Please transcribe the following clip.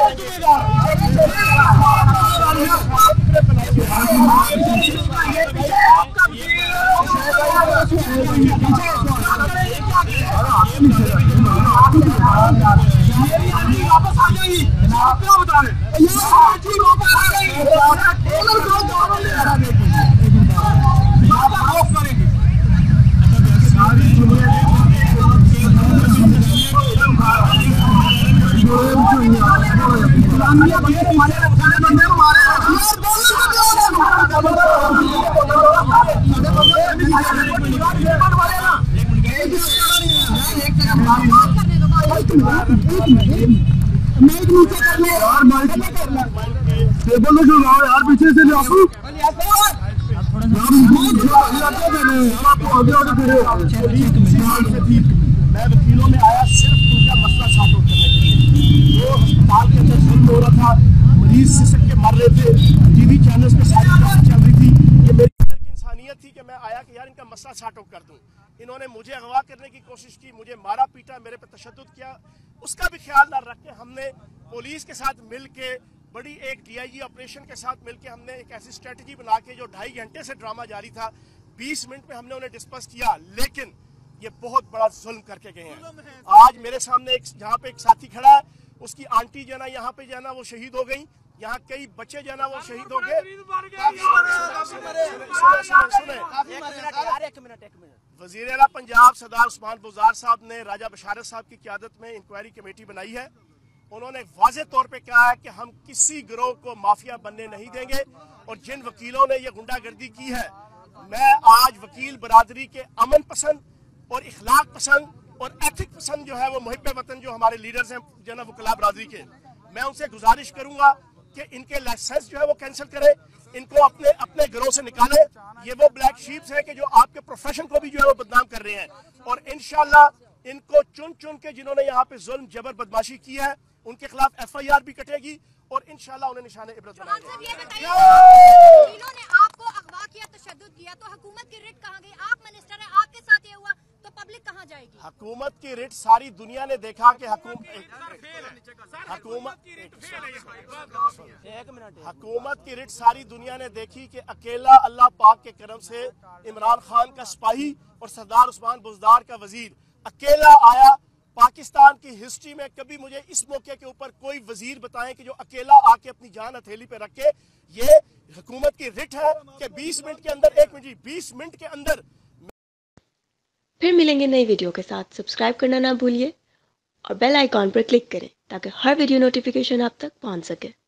वापस आ जाएगी, आप क्या बता रहे वापस आ गई। टेबल में जो यार पीछे से ले आपको मैं वकीलों में आया सिर्फ उनका मसला सॉर्ट आउट करने के लिए। वो अस्पताल के अंदर जुल्म हो रहा था, मरीज सिसक के मर रहे थे, टीवी चैनल्स पे सारी खबर चल रही थी। ये मेरी अंदर की इंसानियत थी कि मैं आया कि यार इनका मसला सॉर्ट आउट कर दूं। इन्होंने मुझे अगवा करने की कोशिश की, मुझे मारा पीटा, मेरे पे तशद्दुद किया। उसका भी ख्याल ना रख के हमने पुलिस के साथ मिल के बड़ी एक DIG ऑपरेशन के साथ मिलकर हमने एक ऐसी स्ट्रेटजी बना के जो 2.5 घंटे से ड्रामा जारी था 20 मिनट में हमने उन्हें डिस्पर्स किया। लेकिन ये बहुत बड़ा जुल्म करके गए हैं। आज मेरे सामने एक जहाँ पे एक साथी खड़ा है, उसकी आंटी जो ना यहाँ पे जो ना वो शहीद हो गई, यहाँ कई बच्चे जो ना वो शहीद हो गए। वजीर आला पंजाब सरदार उस्मान बुज़दार साहब ने राजा बशारत साहब की क़यादत में इंक्वायरी कमेटी बनाई है। उन्होंने वाज़ेह तौर पे कहा है कि हम किसी गिरोह को माफिया बनने नहीं देंगे। और जिन वकीलों ने ये गुंडागर्दी की है, मैं आज वकील बरादरी के अमन पसंद और इखलाक पसंद और एथिक पसंद जो है वो मुहिब्बे वतन जो हमारे लीडर्स हैं जो ना वकला बरादरी के, मैं उनसे गुजारिश करूंगा कि इनके लाइसेंस जो है वो कैंसिल करें, इनको अपने अपने घरों से निकाले। ये वो ब्लैक शीप्स हैं कि जो आपके प्रोफेशन को भी जो है वो बदनाम कर रहे हैं। और इंशाल्लाह इनको चुन चुन के जिन्होंने यहाँ पे जुल्म जबर बदमाशी की है उनके खिलाफ FIR भी कटेगी और इंशाल्लाह उन्हें निशाने इबरत बनाएंगे। इन्होंने आपको अगवा किया, तशद्दुद किया, तो हुकूमत की रिट कहाँ गई? आप मिनिस्टर हैं, आपके साथ ये हुआ तो पब्लिक कहाँ जाएगी? हुकूमत की रिट सारी दुनिया ने देखा कि हुकूमत की रिट सारी दुनिया ने देखी कि अकेला अल्लाह पाक के करम से इमरान खान का सिपाही और सरदार उस्मान बुज़दार का वजीर अकेला आया। पाकिस्तान की हिस्ट्री में कभी मुझे इस मौके के ऊपर कोई वजीर बताएं कि जो अकेला आके अपनी जान हथेली पे रखे। ये हुकूमत की रिट है कि 20 मिनट के अंदर 20 मिनट के अंदर। फिर मिलेंगे नई वीडियो के साथ। सब्सक्राइब करना ना भूलिए और बेल आइकॉन पर क्लिक करें ताकि हर वीडियो नोटिफिकेशन आप तक पहुंच सके।